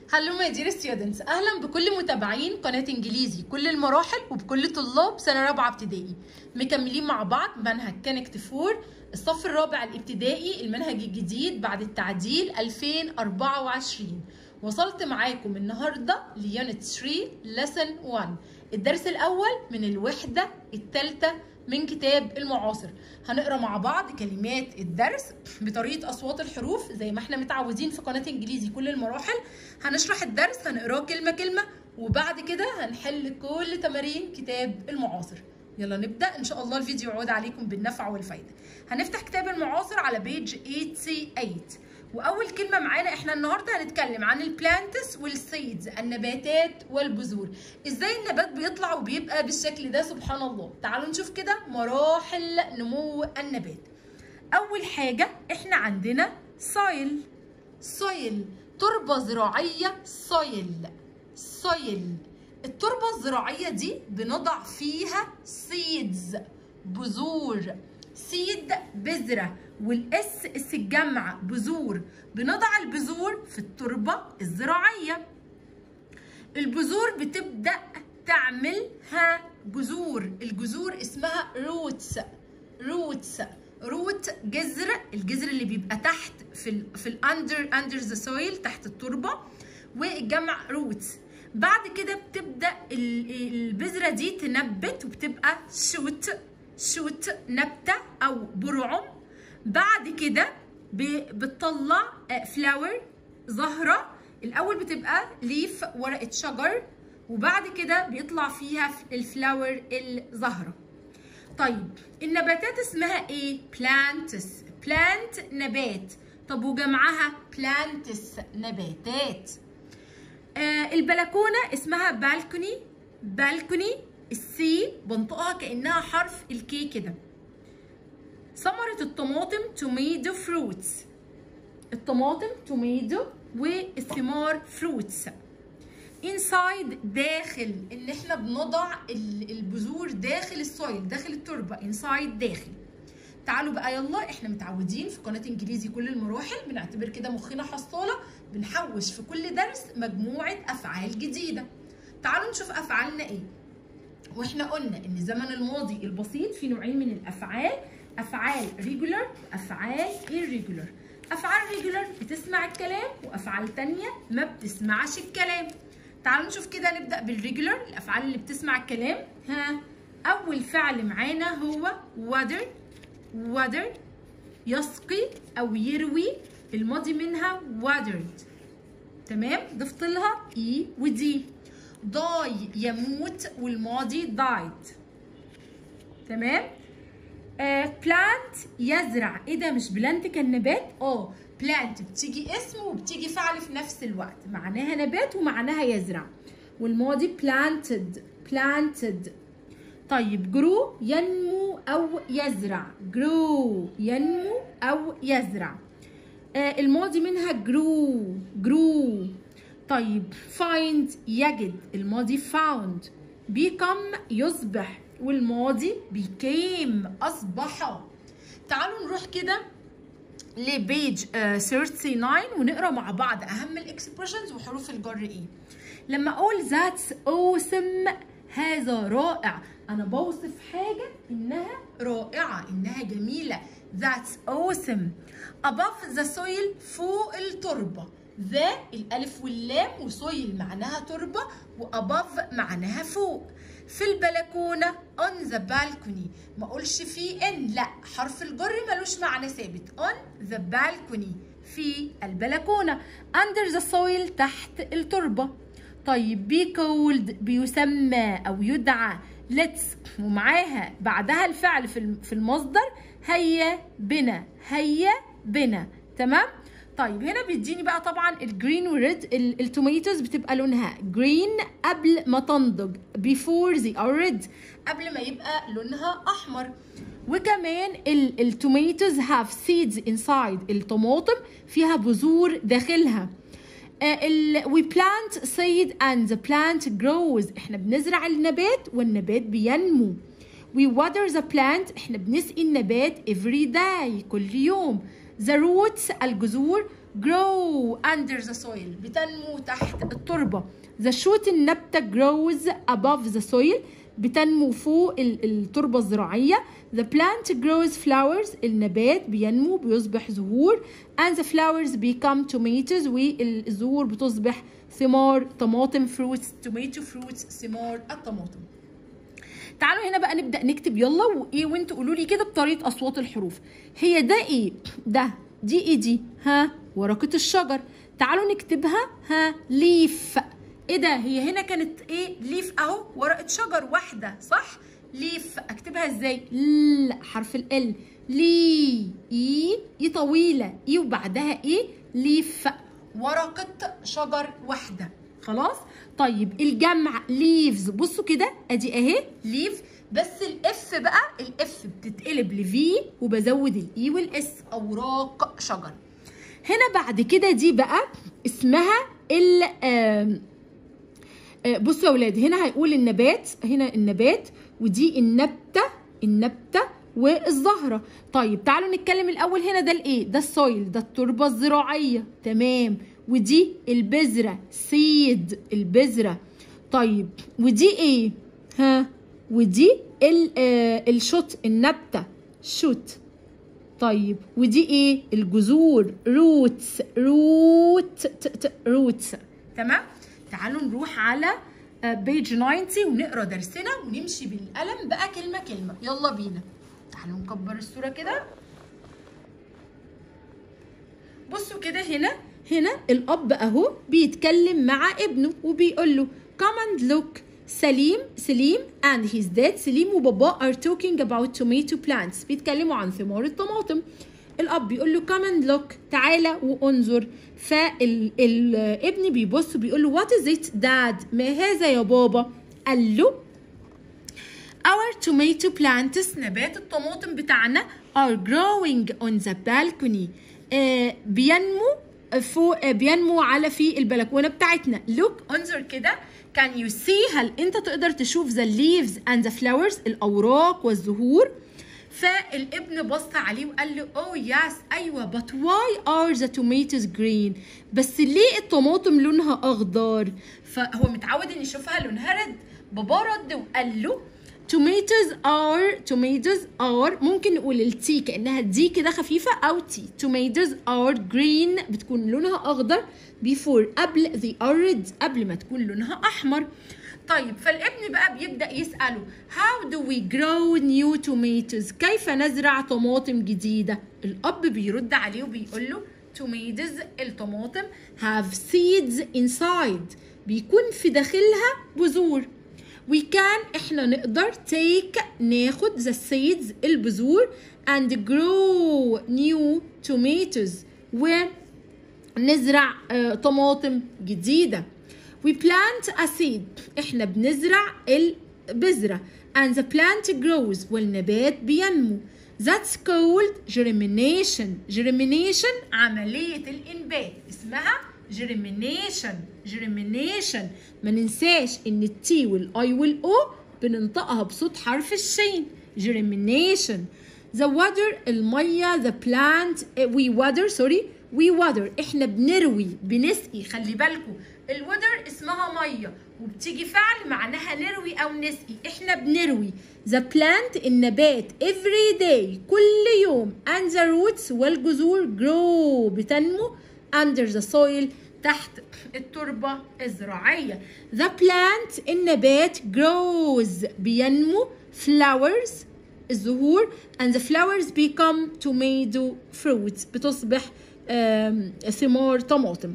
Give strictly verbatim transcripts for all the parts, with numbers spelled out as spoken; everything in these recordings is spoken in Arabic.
هلو ماي دير ستودنتس، اهلا بكل متابعين قناه انجليزي كل المراحل وبكل طلاب سنه رابعه ابتدائي. مكملين مع بعض منهج كونكت فور الصف الرابع الابتدائي، المنهج الجديد بعد التعديل ألفين وأربعة وعشرين. وصلت معاكم النهارده ليونت ثلاثة لسن واحد، الدرس الاول من الوحده الثالثه من كتاب المعاصر. هنقرا مع بعض كلمات الدرس بطريقه اصوات الحروف زي ما احنا متعودين في قناه انجليزي كل المراحل. هنشرح الدرس، هنقراه كلمه كلمه، وبعد كده هنحل كل تمارين كتاب المعاصر. يلا نبدا ان شاء الله. الفيديو يعود عليكم بالنفع والفايده. هنفتح كتاب المعاصر على بيج ثمانية، واول كلمه معانا احنا النهارده هنتكلم عن البلانتس والسيدز، النباتات والبذور. ازاي النبات بيطلع وبيبقى بالشكل ده؟ سبحان الله. تعالوا نشوف كده مراحل نمو النبات. اول حاجه احنا عندنا سويل. سويل تربه زراعيه. سويل سويل التربه الزراعيه دي بنضع فيها سيدز، بذور. سيد بذره، والاس اس الجمع بذور. بنضع البذور في التربه الزراعيه. البذور بتبدا تعملها جذور. الجذور اسمها روتس. روتس روت جذر، الجذر اللي بيبقى تحت في ال في الاندر اندر ذا سويل، تحت التربه، والجمع روتس. بعد كده بتبدا البذره دي تنبت وبتبقى شوت. شوت نبته او برعم. بعد كده بتطلع فلاور، زهره. الاول بتبقى ليف، ورقه شجر، وبعد كده بيطلع فيها الفلاور، الزهره. طيب النباتات اسمها ايه؟ بلانتس. بلانت نبات. طب وجمعها بلانتس نباتات. آه البلكونه اسمها بالكوني. بالكوني السي بنطقها كانها حرف الكي كده. ثمرة الطماطم توميتو فروتس. الطماطم توميتو، والثمار فروتس. انسايد داخل، ان احنا بنضع البذور داخل السويل، داخل التربه. انسايد داخل. تعالوا بقى يلا، احنا متعودين في قناه انجليزي كل المراحل بنعتبر كده مخنا حصاله، بنحوش في كل درس مجموعه افعال جديده. تعالوا نشوف افعالنا ايه. واحنا قلنا ان زمن الماضي البسيط في نوعين من الافعال، افعال ريجولار وافعال irregular. افعال ريجولار بتسمع الكلام، وافعال تانية ما بتسمعش الكلام. تعالوا نشوف كده، نبدا بالريجولار، الافعال اللي بتسمع الكلام. ها، اول فعل معانا هو water. water يسقي او يروي، الماضي منها watered. تمام، ضفت لها اي ودي. die يموت، والماضي died. تمام. آه plant يزرع. ايه ده؟ مش بلانت كان نبات؟ اه plant بتيجي اسم وبتيجي فعل في نفس الوقت، معناها نبات ومعناها يزرع، والماضي planted. planted. طيب grow ينمو او يزرع. grow ينمو او يزرع. آه الماضي منها grew. grew. طيب find يجد، الماضي found. become يصبح، والماضي became أصبح. تعالوا نروح كده لبيج تسعة وثلاثين ونقرا مع بعض أهم الإكسبريشنز وحروف الجر إيه. لما أقول that's awesome، هذا رائع، أنا بوصف حاجة إنها رائعة، إنها جميلة. that's awesome. above the soil، فوق التربة. ذا الألف واللام، وسويل معناها تربة، وأباف معناها فوق. في البلكونة on the balcony، ما أقولش في إن، لا، حرف الجر ملوش معنى ثابت. on the balcony في البلكونة. under the soil تحت التربة. طيب be called بيسمى أو يدعى. let's ومعاها بعدها الفعل في المصدر هيا بنا. هيا بنا. تمام. طيب هنا بيديني بقى طبعا الجرين والريد. التوميتوز بتبقى لونها جرين قبل ما تنضج، before they are red، قبل ما يبقى لونها احمر. وكمان التوميتوز have seeds inside، الطماطم فيها بذور داخلها. uh, we plant seed and the plant grows، احنا بنزرع النبات والنبات بينمو. we water the plant، احنا بنسقي النبات every day، كل يوم. the roots الجذور grow under the soil بتنمو تحت التربة. the shoot النبتة grows above the soil بتنمو فوق التربة الزراعية. the plant grows flowers النبات بينمو بيصبح زهور. and the flowers become tomatoes والزهور بتصبح ثمار طماطم fruits tomato fruits ثمار الطماطم. تعالوا هنا بقى نبدأ نكتب يلا وايه وانتوا قولوا لي كده بطريقة أصوات الحروف. هي ده ايه؟ ده دي ايه دي؟ ها ورقة الشجر. تعالوا نكتبها ها ليف. ايه ده؟ هي هنا كانت ايه؟ ليف اهو ورقة شجر واحدة صح؟ ليف اكتبها ازاي؟ ل حرف ال لي اي اي طويلة اي وبعدها ايه؟ ليف ورقة شجر واحدة. خلاص؟ طيب الجمع ليفز بصوا كده ادي اهي ليف بس الاف بقى الاف بتتقلب لفي وبزود الاي والاس اوراق شجر. هنا بعد كده دي بقى اسمها ال آه آه بصوا يا ولاد هنا هيقول النبات هنا النبات ودي النبته النبته والزهره. طيب تعالوا نتكلم الاول هنا ده الايه؟ ده السويل ده التربه الزراعيه تمام. ودي البذره سيد البذره. طيب ودي ايه؟ ها ودي ال آه الشوت النبته شوت. طيب ودي ايه؟ الجذور روتس روت روتس تمام. تعالوا نروح على بيج تسعين ونقرا درسنا ونمشي بالقلم بقى كلمه كلمه. يلا بينا. تعالوا نكبر الصوره كده. بصوا كده هنا هنا الاب اهو بيتكلم مع ابنه وبيقول له come and look. سليم سليم and his dad سليم وباباه are talking about tomato plants بيتكلموا عن ثمار الطماطم. الاب بيقول له come and look تعالى وانظر. فالابن بيبص بيقول له what is it dad ما هذا يا بابا؟ قال له our tomato plants نبات الطماطم بتاعنا are growing on the balcony آه بينمو فوق آه بينمو على في البلكونه بتاعتنا. look انظر كده can you see هل انت تقدر تشوف the leaves and the flowers الاوراق والزهور؟ فالابن بص عليه وقال له oh yes ايوه but why are the tomatoes green بس ليه الطماطم لونها اخضر؟ فهو متعود ان يشوفها لونها رد. بابا رد وقال له tomatoes are tomatoes are ممكن نقول التي كانها دي كده خفيفه او تي tomatoes are green بتكون لونها اخضر before قبل they are red قبل ما تكون لونها احمر. طيب فالابن بقى بيبدأ يسأله how do we grow new tomatoes كيف نزرع طماطم جديدة؟ الأب بيرد عليه وبيقول له tomatoes الطماطم have seeds inside بيكون في داخلها بذور. we can احنا نقدر take ناخد the seeds البذور and grow new tomatoes ونزرع uh, طماطم جديدة. we plant a seed احنا بنزرع البذرة and the plant grows والنبات بينمو. that's called germination germination عملية الإنبات اسمها germination germination. ما ننساش ان التي والاي والاو بننطقها بصوت حرف الشين germination. the water المية the plant we water sorry we water احنا بنروي بنسقي. خلي بالكم الوتر اسمها ميه وبتيجي فعل معناها نروي او نسقي. احنا بنروي the plant النبات every day كل يوم and the roots والجذور grow بتنمو under the soil تحت التربة الزراعية. the plant النبات grows بينمو flowers الزهور and the flowers become tomato fruits بتصبح ثمار طماطم.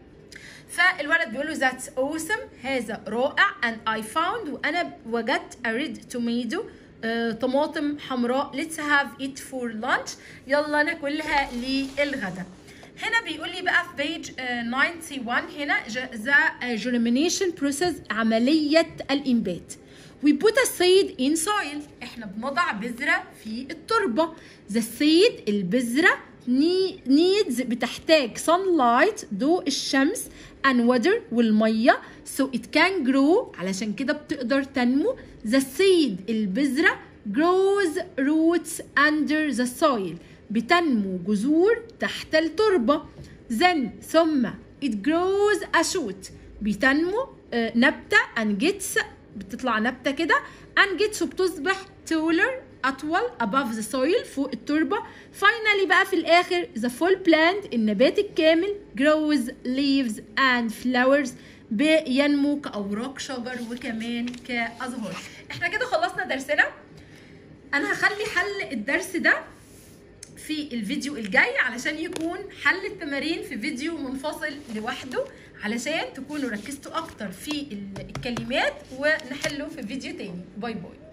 فالولد بيقول له that's awesome هذا رائع and I found وأنا وجدت a red tomato uh, طماطم حمراء let's have it for lunch يلا ناكلها للغدا. هنا بيقول لي بقى في بيج uh, واحد وتسعين هنا the germination process عملية الإنبات. we put a seed in soil احنا بنضع بذرة في التربة. the seed البذرة needs بتحتاج sunlight ضوء الشمس and water والمية so it can grow علشان كده بتقدر تنمو. the seed البذرة grows roots under the soil بتنمو جذور تحت التربة. then ثم it grows a shoot بتنمو آه نبتة and gets بتطلع نبتة كده and gets وبتصبح taller أطول above the soil فوق التربة. finally بقى في الآخر the full plant النبات الكامل grows leaves and flowers بينمو كأوراق شجر وكمان كأزهار. احنا كده خلصنا درسنا. أنا هخلي حل الدرس ده في الفيديو الجاي علشان يكون حل التمارين في فيديو منفصل لوحده علشان تكونوا ركزتوا أكتر في الكلمات ونحله في فيديو تاني. باي باي.